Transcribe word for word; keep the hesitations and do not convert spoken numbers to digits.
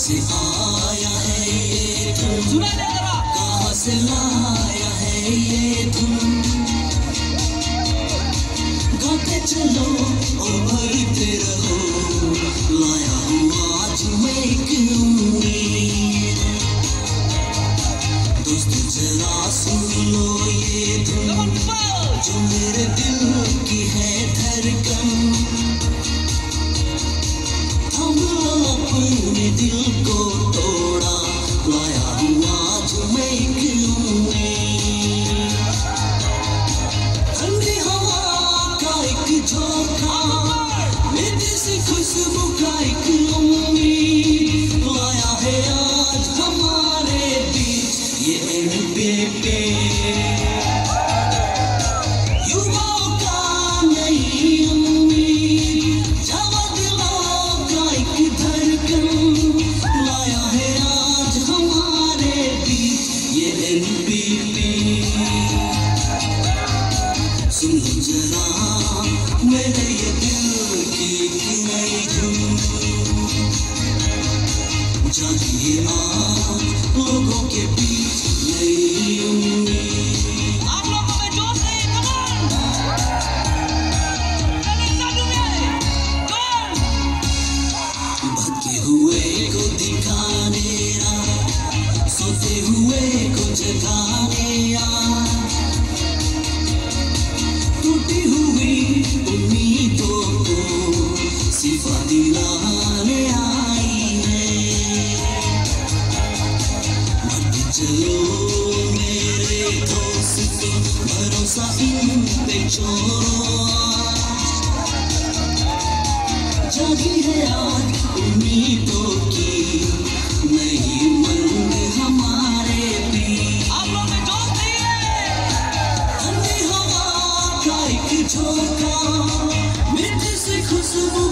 से आया है ये धुन, कहाँ से लाया है ये धुन। गाते चलो और भरते रहो, लाया हूँ आज मैं एक उम्मीद। दोस्त जरा सुन लो ये धुन, जो मेरे दिल की है धड़कन। हम अपने दिल को तोड़ा, लाया हूँ आज मैं एक उम्मीद। ठंडी हवा का एक झोंका, मीठी सी खुशबू का एक उम्मीद, लाया है आज हमारे बीच ये एनपीपी। युवाओं का नई उम्मीद, जवां दिलों का एक धड़कन, लाया है आज हमारे बीच ये एनपीपी। सुन लो जरा मेरे ये दिल की एक नई धुन, जागिए आज लोगों के बीच नई उम्मीद। आप लोगों में जोश है, कमान भटके हुए को दिखाने आ, सोते हुए को जगाने आ, टूटी हुई उम्मीदों को सिफा दिलाने आई है। बढ़ते चलो मेरे दोस्त, भरोसा इन पे छोड़ो। जागी है आज उम्मीदों की नई उमंग हमारे बीच। आप लोग में जोश नहीं है। ठंडी हवा का एक झोंका, मीठी सी खुशबू